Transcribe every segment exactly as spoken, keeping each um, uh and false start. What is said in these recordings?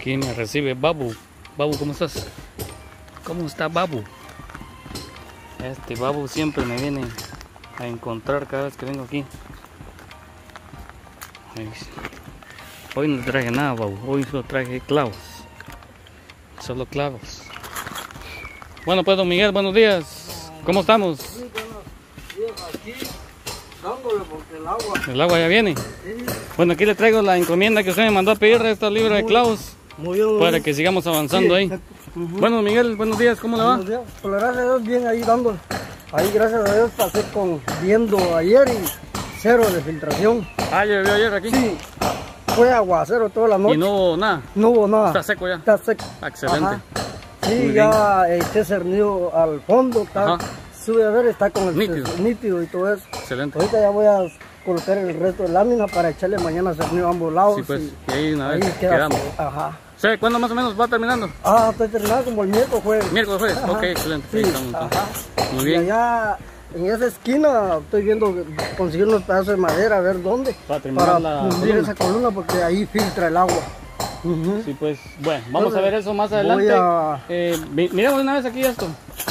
Aquí me recibe Babu. Babu, ¿cómo estás? ¿Cómo está Babu? Este Babu siempre me viene a encontrar cada vez que vengo aquí. Hoy no traje nada, Babu. Hoy solo traje clavos. Solo clavos. Bueno, pues, don Miguel, buenos días. ¿Cómo estamos? Sí, buenos días. Aquí dándole porque el agua. ¿El agua ya viene? Sí. Bueno, aquí le traigo la encomienda que usted me mandó a pedir, esta libra de clavos. Muy bien. Para que sigamos avanzando, sí, ahí. Uh-huh. Bueno, Miguel, buenos días, ¿cómo le va? Buenos días. Pues gracias a Dios, bien ahí dándole. Ahí, gracias a Dios, pasé con viendo ayer y cero de filtración. Ah, llovió ayer aquí. Sí. Fue aguacero toda la noche. Y no hubo nada. No hubo nada. Está seco ya. Está seco. Excelente. Ajá. Sí, ya eché cernido al fondo. Está, Ajá. Sube a ver, está con el nítido. nítido y todo eso. Excelente. Ahorita ya voy a colocar el resto de lámina para echarle mañana cernido a ambos lados. Sí, pues, y, y ahí una vez ahí queda. quedamos. Ajá. ¿Sí? ¿Cuándo más o menos va terminando? Ah, estoy terminando como el miércoles jueves. Miércoles jueves. Ajá. Ok, excelente. Sí, Ahí estamos, entonces. ajá. Muy bien. Y allá en esa esquina estoy viendo conseguir unos pedazos de madera, a ver dónde. Para terminar para la fundir columna. esa columna porque ahí filtra el agua. Uh-huh. Sí, pues, bueno, vamos Entonces, a ver eso más adelante. a... Eh, miremos una vez aquí esto.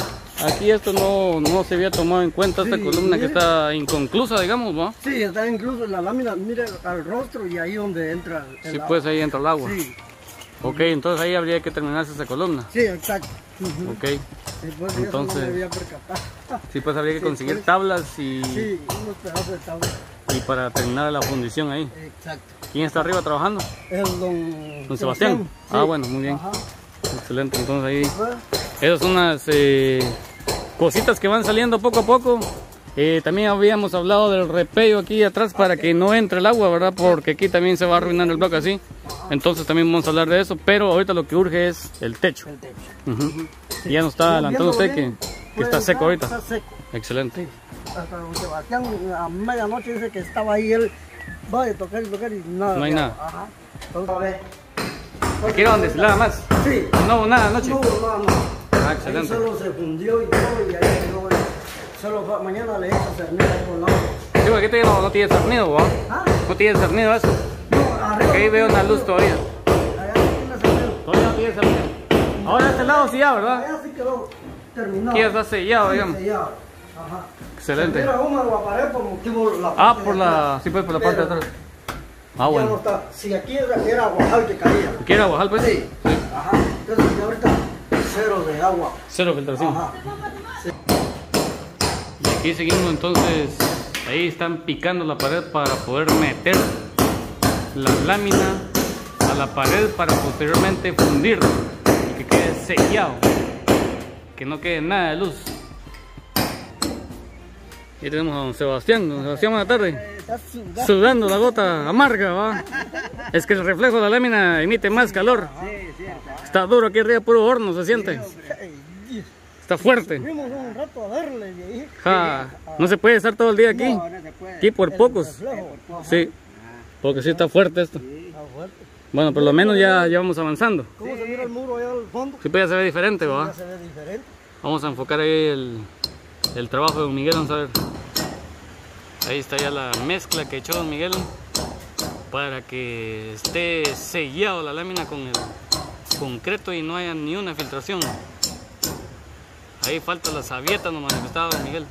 Aquí esto no, no se había tomado en cuenta, esta Sí, columna que mire. está inconclusa, digamos, ¿no? Sí, está incluso en la lámina, mire al rostro y ahí donde entra el Sí, agua. pues ahí entra el agua. Sí, Ok, entonces ahí habría que terminarse esa columna. sí, exacto. Uh-huh. Ok, Después entonces- de eso no me había percatado. sí, pues habría que Sí, conseguir pues. tablas y, Sí, unos pedazos de tabla. y para terminar la fundición ahí. Exacto. ¿Quién está arriba trabajando? El don, Don Sebastián. Sí. Ah, bueno, muy bien. Ajá. Excelente, entonces ahí... Pues, Esas son unas eh, cositas que van saliendo poco a poco. Eh, también habíamos hablado del repello aquí atrás para que no entre el agua, ¿verdad? Porque aquí también se va a arruinar el bloque así. Entonces también vamos a hablar de eso. Pero ahorita lo que urge es el techo. el techo. Uh-huh. Y ya nos está adelantando usted que, que está seco ahorita. Está seco. Excelente. Sí. Hasta don Sebastián a medianoche dice que estaba ahí él. Va a tocar y tocar y nada. No hay nada. Ajá. Entonces, a ver. Aquí era donde se lava más. Sí. No hubo nada anoche. No, no, no. Ah, Ahí excelente. solo se fundió y todo y ahí quedó. Solo fue- mañana le echo cernida ahí por lado. Sí, porque aquí no, no tiene cernido, ¿va? ¿Ah? No tiene cernido eso. No, arriba. Porque ahí no veo tiene una luz todavía. Allá no tiene cernido. Todavía no tiene cernido. Ahora este lado sí ya, ¿verdad? Allá sí quedó terminado. Aquí ya está sellado, Sí, digamos. sellado. Ajá. Excelente. Mira, uno lo aparé por motivo la Ah, parte por de la... atrás. Sí, pues por la parte de Pero atrás. Ah, ya bueno. no está. Si aquí era, era Guajal que caía. ¿Quiere Guajal, pues? Sí. Ajá. Entonces ya ahorita cero de agua. Cero filtración. Ajá. Y aquí seguimos entonces, ahí están picando la pared para poder meter la lámina a la pared para posteriormente fundirla y que quede sellado, que no quede nada de luz. Aquí tenemos a don Sebastián. Don Sebastián, buenas tardes. Eh, Está sudando. Sudando la gota amarga, ¿va? Es que el reflejo de la lámina emite más calor. Sí, sí. Está duro aquí arriba, puro horno se siente. Ay, Está fuerte. fuimos un rato a verle y ahí. Ja, no se puede estar todo el día aquí. No, no se puede. Aquí por El pocos. reflejo. Ajá. Sí, porque sí está fuerte esto. Está fuerte. Bueno, por lo menos ya, ya vamos avanzando. ¿Cómo se mira el muro allá al fondo? Sí, pues ya se ve diferente, Ya ¿va? se ve diferente. Vamos a enfocar ahí el, el trabajo de don Miguel, vamos a ver. Ahí está ya la mezcla que echó don Miguel para que esté sellado la lámina con el concreto y no haya ni una filtración. Ahí falta la sabieta, nos manifestaba don Miguel.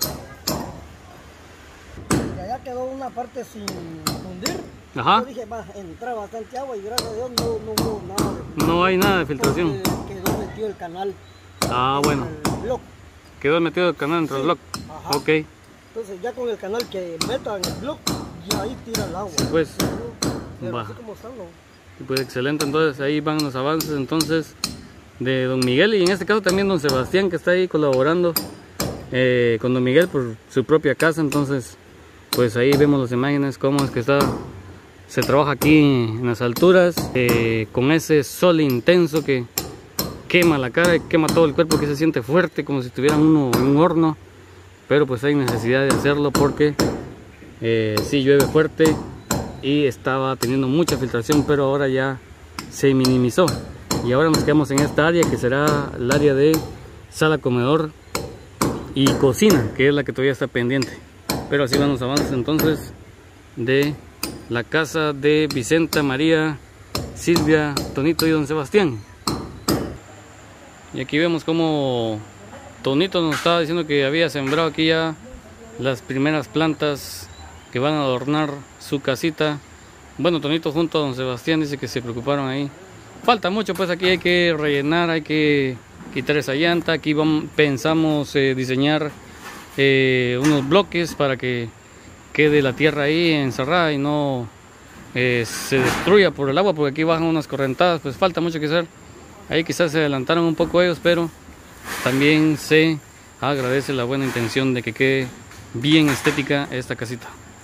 Y allá quedó una parte sin fundir. Ajá. Yo dije, va, entra bastante agua y gracias a Dios no, no hubo nada de No hay nada de filtración. porque quedó metido el canal. Ah, bueno. El bloque. Quedó metido el canal dentro del bloque. Ajá. Ok. Entonces ya con el canal que meta en el bloque, ya ahí tira el agua. Pues, Pero va. así como están, no. Pues excelente, entonces ahí van los avances entonces de don Miguel y en este caso también don Sebastián que está ahí colaborando eh, con don Miguel por su propia casa. Entonces pues ahí vemos las imágenes cómo es que está, se trabaja aquí en las alturas eh, con ese sol intenso que quema la cara y quema todo el cuerpo, que se siente fuerte como si estuviera uno en un horno, pero pues hay necesidad de hacerlo porque eh, sí llueve fuerte y estaba teniendo mucha filtración, pero ahora ya se minimizó y ahora nos quedamos en esta área que será el área de sala, comedor y cocina, que es la que todavía está pendiente. Pero así van los avances entonces de la casa de Vicenta María Silvia, Tonito y don Sebastián. Y aquí vemos como Tonito nos estaba diciendo que había sembrado aquí ya las primeras plantas que van a adornar su casita. Bueno, Tonito junto a don Sebastián dice que se preocuparon ahí. Falta mucho, pues aquí hay que rellenar, hay que quitar esa llanta. Aquí vamos, pensamos eh, diseñar eh, unos bloques para que quede la tierra ahí encerrada y no eh, se destruya por el agua, porque aquí bajan unas correntadas. Pues falta mucho que hacer. Ahí quizás se adelantaron un poco ellos, pero también se agradece la buena intención de que quede bien estética esta casita.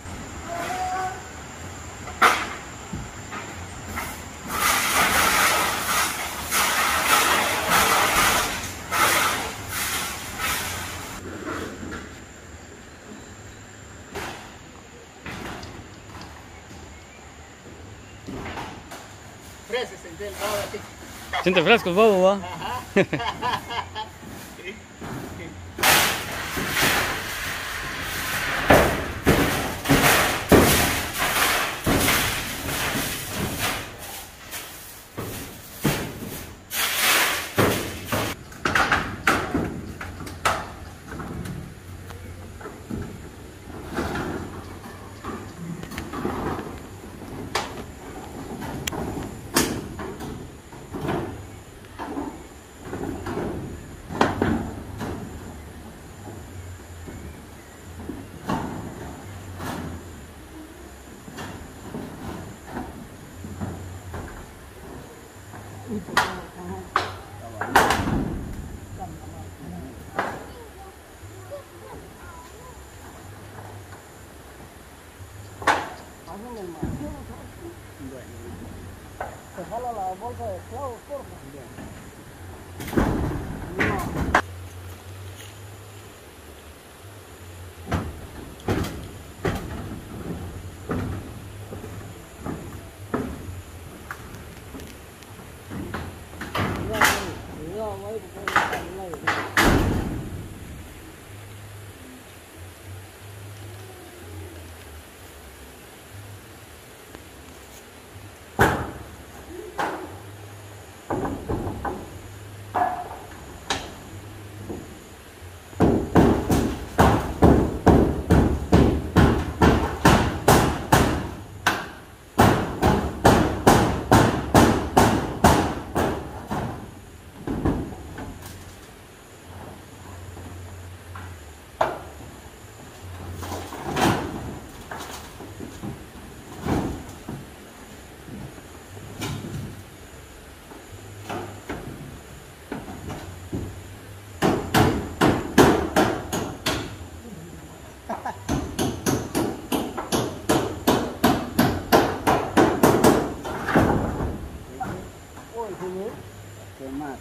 Siente fresco el bobo, va. Se jala la bolsa de clavos, por favor. ¿Qué más?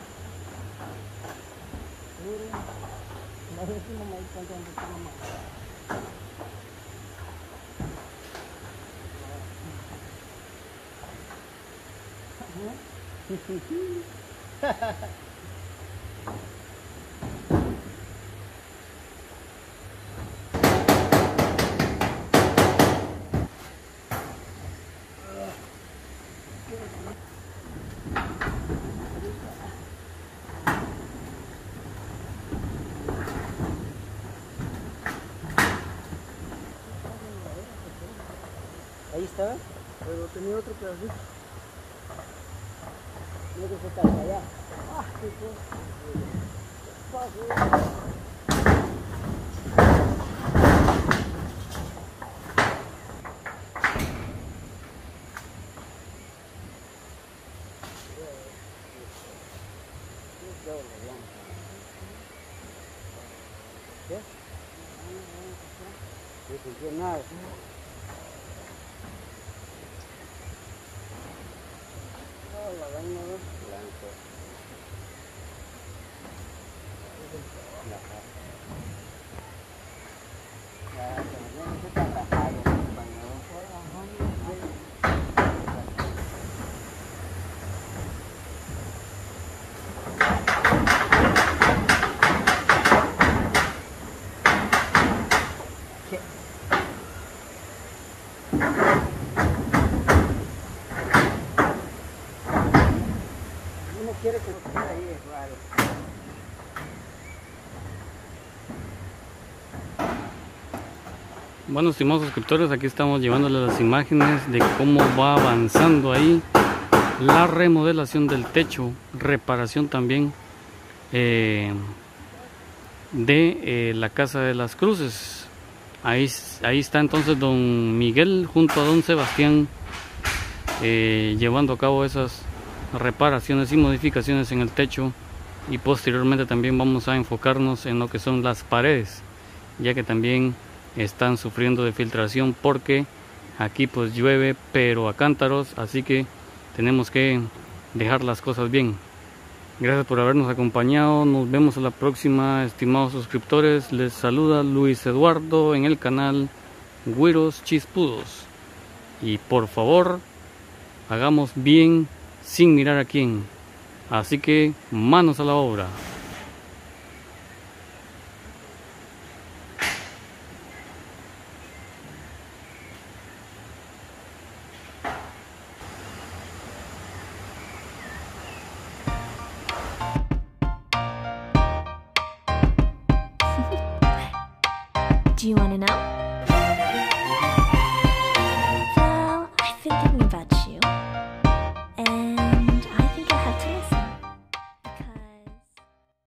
Ahí está, pero tenía otro pedacito. No que se está allá. Ah, qué cosa. ¿Qué? No funciona nada. La vaina es blanco. Ya, pero no se está rajado, compañero. quiere que lo tire ahí, es raro. Bueno, estimados suscriptores, aquí estamos llevándoles las imágenes de cómo va avanzando ahí la remodelación del techo, reparación también eh, de eh, la Casa de las Cruces. Ahí, ahí está entonces don Miguel junto a don Sebastián eh, llevando a cabo esas reparaciones y modificaciones en el techo, y posteriormente también vamos a enfocarnos en lo que son las paredes, ya que también están sufriendo de filtración porque aquí pues llueve pero a cántaros, así que tenemos que dejar las cosas bien. Gracias por habernos acompañado, nos vemos a la próxima, estimados suscriptores. Les saluda Luis Eduardo en el canal Güiros Chispudos, y por favor hagamos bien sin mirar a quién, así que manos a la obra. Do you want to know?